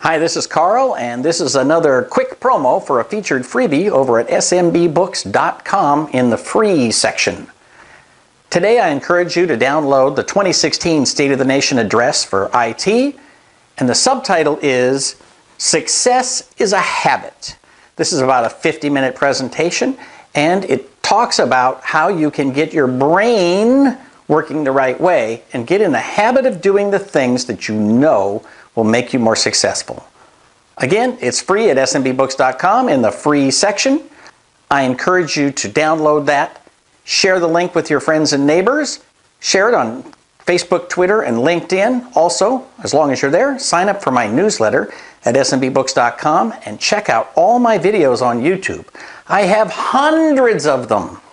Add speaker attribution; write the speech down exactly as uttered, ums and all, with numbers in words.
Speaker 1: Hi, this is Carl, and this is another quick promo for a featured freebie over at S M B books dot com in the free section. Today I encourage you to download the twenty sixteen State of the Nation address for I T, and the subtitle is Success is a Habit. This is about a fifty minute presentation, and it talks about how you can get your brain working the right way and get in the habit of doing the things that you know will make you more successful. Again, it's free at S M B books dot com in the free section. I encourage you to download that, share the link with your friends and neighbors, share it on Facebook, Twitter, and LinkedIn. Also, as long as you're there, sign up for my newsletter at S M B books dot com and check out all my videos on YouTube. I have hundreds of them.